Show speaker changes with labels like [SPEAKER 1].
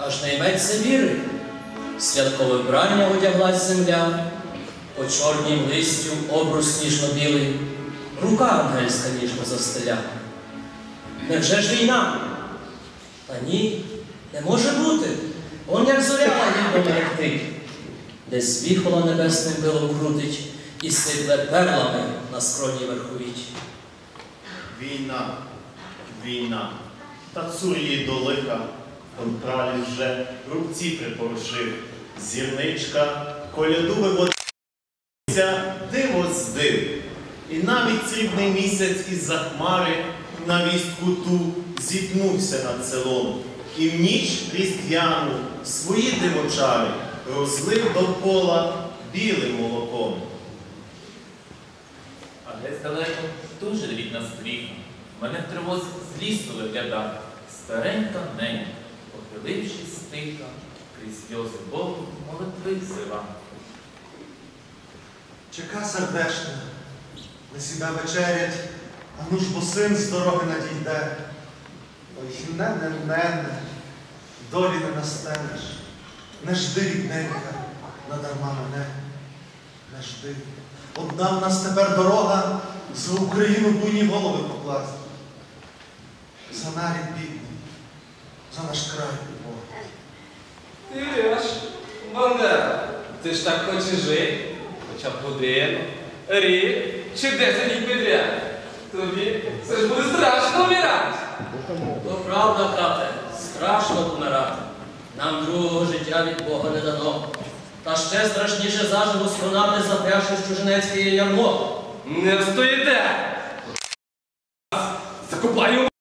[SPEAKER 1] також не йметься віри. Святкове вбрання одяглась земля, по чорнім листю обрус сніжно-білий, рука ангельська ніжно застеля. Невже ж війна? Та ні, не може бути. Он як зоря лагідно мерехтить, десь віхола небесним пилом крутить і сипле перлами на скроні верховіть.
[SPEAKER 2] Війна, війна, та цур її до лиха, он пралі вже рубці припорушив. Зірничка, коляду виводиться, диво з див. І навіть срібний місяць із-за хмари на вістку ту зіткнувся над селом. І в ніч різдвяну свої дивочари розлив довкола білим молоком.
[SPEAKER 3] А десь далеко дуже рідна стріха. Мене в тривозі з лісу виглядає. Старенька ненька, похилившись стиха, крізь сльози Богу молитви зива.
[SPEAKER 4] Чека сердешна, не сіда вечерять, а ну ж бо син з дороги надійде. Ой, нене, долі не настелиш, не жди, рідненька, надарма мене, не жди. Одна в нас тепер дорога за Україну буйні голови покласти. За нарід бідний, за наш край Бог.
[SPEAKER 5] Ти ж, Бандера, ти ж так хочеш жити, хоча б годину, рік чи 10 днів підряд. Тобі це ж буде страшно вмирати.
[SPEAKER 1] То правда, брате, страшно помирати. Нам другого життя від Бога не дано. Та ще страшніше заживо сконати, запрявши чужинецьке ярмо.
[SPEAKER 5] Не встоїте! Закопаю